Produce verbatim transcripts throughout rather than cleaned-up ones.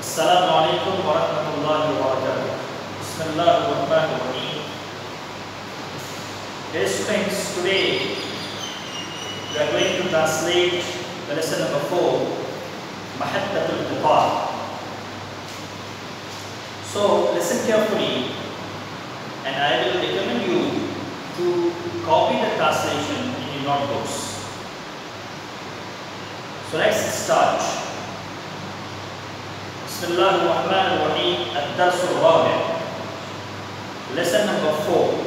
Assalamu alaikum wa rahmatullahi wa barakatuh. Bismillahir Rahmanir Rahim. Dear students, today we are going to translate the lesson number four, Mahattatul Qitar. So listen carefully, and I will recommend you to copy the translation in your notebooks. So let's start. Bismillahir Rahmanir Rahim. Ad-Dars al-Rabi'. Lesson number four.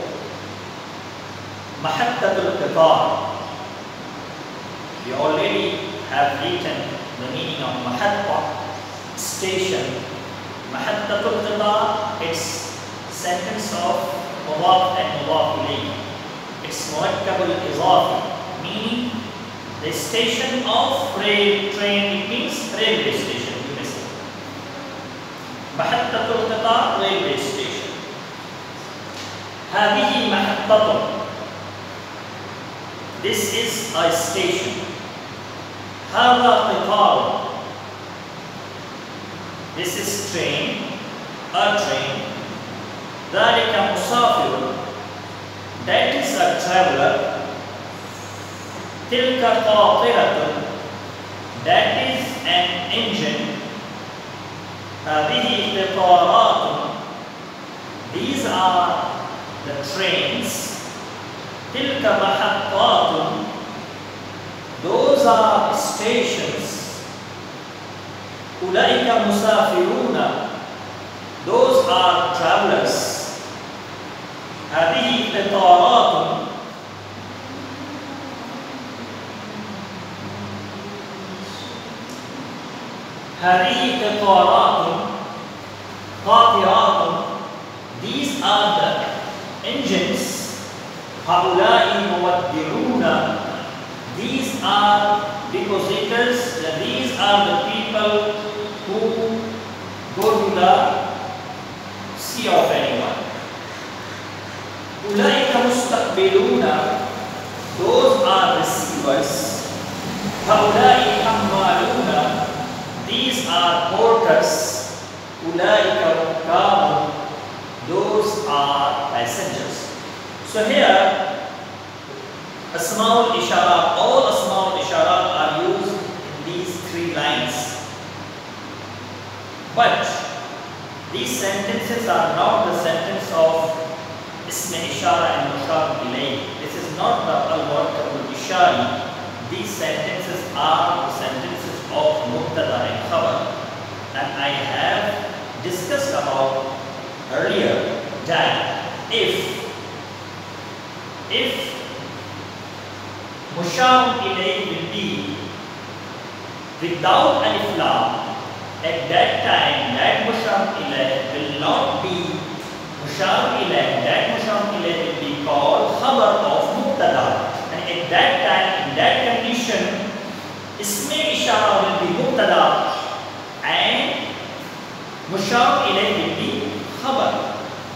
Mahattatul Qitar. We already have written the meaning of Mahatta, station. Mahattatul Qitar, it's sentence of Mudaf and Mudaf ilayh. It's Murakkabul Idafi, meaning the station of rail train. It means railway station. You may say Mahattatul Qitar, railway station. Hadihi Mahattatun. This is a station. Hada Qitar. This is train, a train. Dhalika Musafir. That is a traveler. Tilka Qatiratun. That is an engine. Hadihi Qitaratun. These are the trains. Tilka Mahattatun. Those are stations. Ulaika Musafiruna. Those are travelers. Hadihi Qitaratun. Hadihi Qitaratun. Qatiratun. These are the engines. Haulai Muwaddiruna. These are depositors. These are the people who go to the sea of anyone. Ulaika Mustaqbiluna. Those are receivers. Haulai Hammaluna. These are porters. Ulaika Rukabun. Those are passengers. So here, Asma'ul Isharat, all Asma'ul Isharat are used in these three lines. But these sentences are not the sentence of Ism Ishara and Mushar ilayh. This is not the Al-Murakkabul Ishari. These sentences are the sentences of Mubtada and Khabar. And I have discussed about earlier that if if Mushar ilayh will be without alif lam, at that time that Mushar ilayh will not be Mushar ilayh. That Mushar ilayh will be called Khabar of Mubtada. And at that time, in that condition, Isme Ishara will be Mubtada and Mushar ilayh will be Khabar.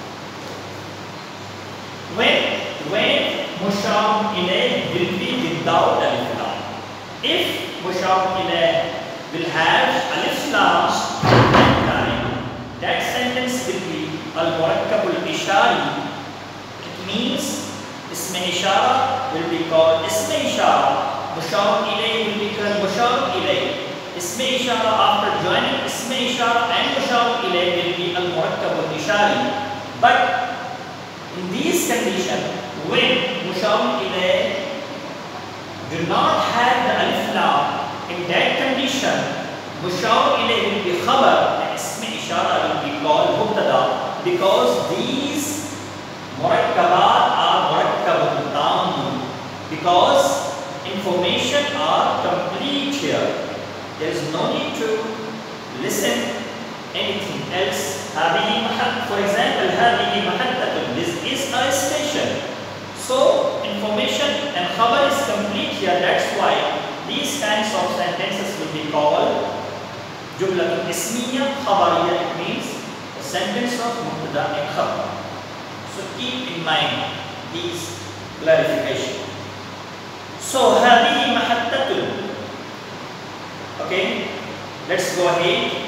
When when Mushar ilayh will be without alif lam. If Mushar ilayh will have alif lam at that time, that sentence will be Al-Murakkabul Ishari. It means Ism Ishara will be called Ism Ishara. Mushar ilayh will be called Mushar ilayh. Ism Ishara, after joining Ism Ishara and Mushar ilayh, will be Al-Murakkabul Ishari. But in these conditions, when Mushar ilayh do not have the alif lam, in that condition, Mushar ilayh will be Khabar and Ism Ishara will be called Mubtada, because these Murakkabat are Murakkabun Tam, because information are complete here. There is no need to listen anything else. Hadihi Mahat, for example, Hadihi Mahattatun. This is a station. So information and khabar is complete here. That's why these kinds of sentences will be called Jumlatun Ismiya Khabariya. It means a sentence of Mubtada and Khabar. So keep in mind these clarification. So Hadihi Mahattatun. Okay, let's go ahead.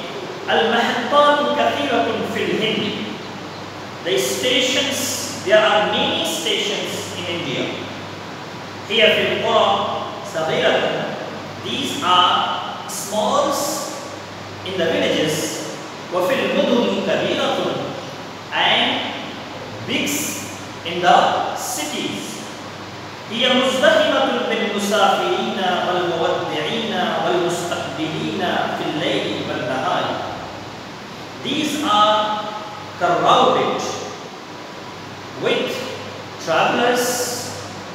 المحطات كثيرة في الهند. The stations, there are many stations in India. هي في القرى صغيرة. These are smalls in the villages. وفي المدن كبيرة and bigs in the cities. هي مزدحمة بالمسافرين والمودعين والمستقبلين في الليل والنهار. These are crowded with travelers,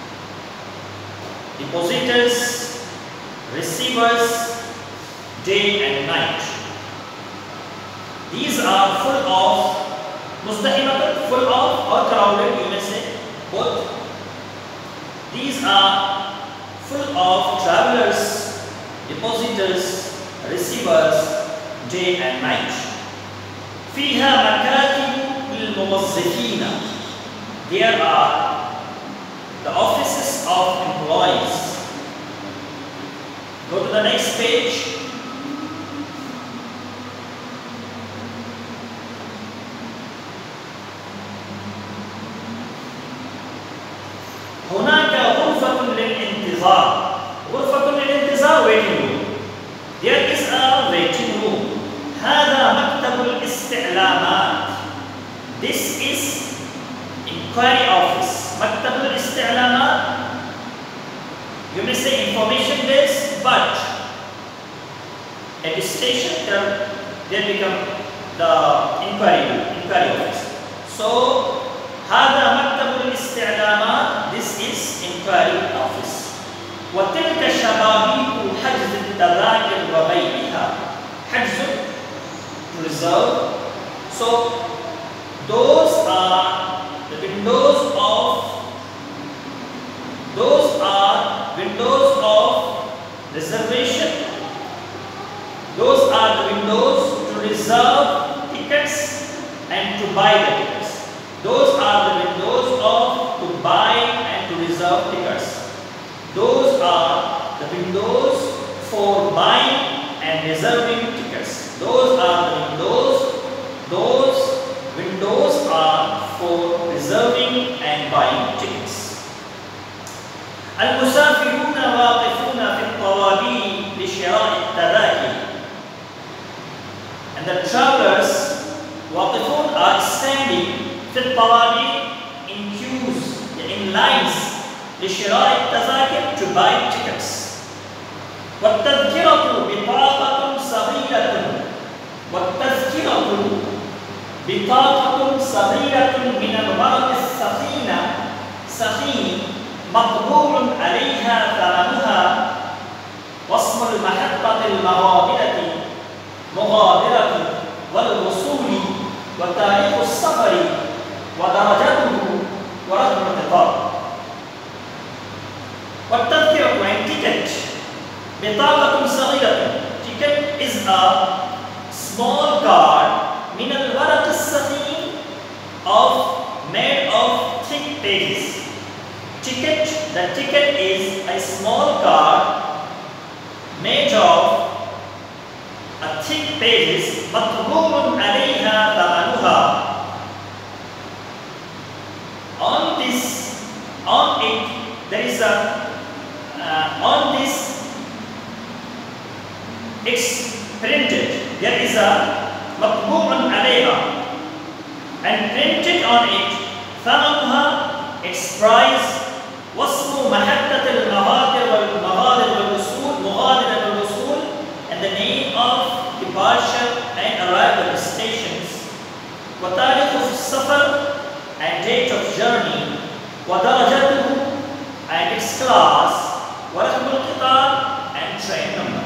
depositors, receivers, day and night. These are full of, مزدحمة, full of or crowded, you may say both. These are full of travelers, depositors, receivers, day and night. فيها مكاتب للموظفين. There are the offices of employees. Go to the next page. هناك غرفة للانتظار. غرفة للانتظار waiting room. There is a waiting room. هذا مكتب الاستعلامات. This is inquiry office. مكتب الاستعلامات. You may say information desk, but at the station there, there become the inquiry inquiry office. So هذا مكتب الاستعلامات. This is inquiry office. وتلك شبابيك حجز التذاكر وبيعها. حجز to reserve. So those are the windows of those are windows of reservation. Those are the windows to reserve tickets and to buy the tickets. Those are the windows of to buy and to reserve tickets. Those are the windows for buying and reserving tickets. Those are the windows. Those windows are for reserving and buying tickets. المسافرون واقفون في الطوابير لشراء التذاكر. And the travelers واقفون are standing في الطوابير in queues, in lines لشراء التذاكر to buy tickets. والتذكرة بطاقة صغيرة. والتذكرة بطاقة صغيرة من الورق السخين سخين مطبوع عليها ثمنها واسم المحطة المغادرة مغادرة والوصول وتاريخ السفر ودرجته ورقم القطار. والتذكرة and ticket بطاقة صغيرة. Ticket is a small card من الورق السخين of made of thick pages. Ticket, the ticket is a small card made of a thick pages مطبوع عليها ثمنها. On this, on it, there is a uh, on this it's printed. There is a مطبوع عليها and printed on it ثمنها, its price, واسم محطة المغادر والمغادر والوصول مغادر والوصول, and the name of departure and arrival stations, وتاريخ السفر and date of journey, ودرجته and its class, ورقم القطار and train number.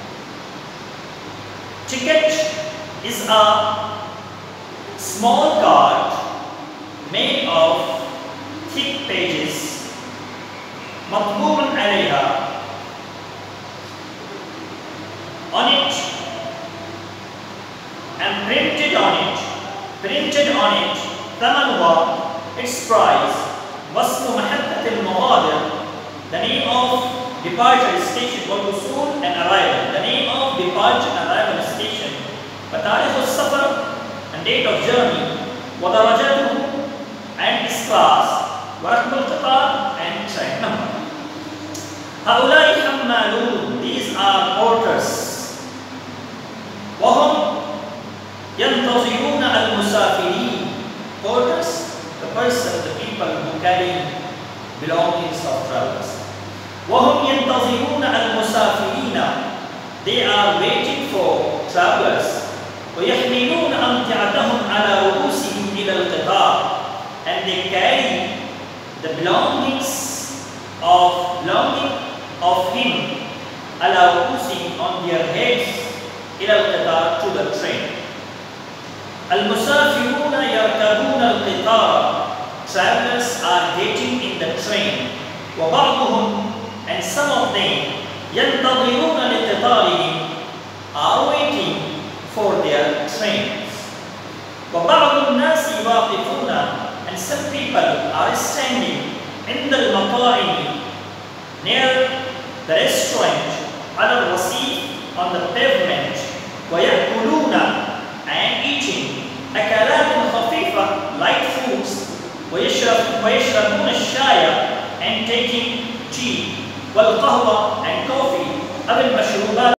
Ticket is a small card made of thick pages مطبوع عليها. On it and printed on it printed on it ثمنها, its price, واسم محطة المغادر, the name of departure station والوصول and arrival, the name of departure and arrival station, وتاريخ هؤلاء حمالون, these are porters. وهم ينتظرون المسافرين. Porters, the person, the people who carry belongings of travelers. وهم ينتظرون المسافرين, they are waiting for travelers. ويحملون أمتعتهم على رؤوسهم إلى القطار, and they carry the belongings of belonging of him على رؤوسهم, on their heads, إلى القطار, to the train. المسافرون يركبون القطار, travelers are getting in the train. وبعضهم, and some of them, ينتظرون لقطارهم, are waiting for their trains. وبعض الناس واقفون, and some people are standing عند المطاعم, near the restaurant, على الرصيف, on the pavement. ويأكلون, and eating, أكلات خفيفة, light foods. ويشرب ويشربون الشاي, and taking tea. والقهوة, and coffee. أو المشروبات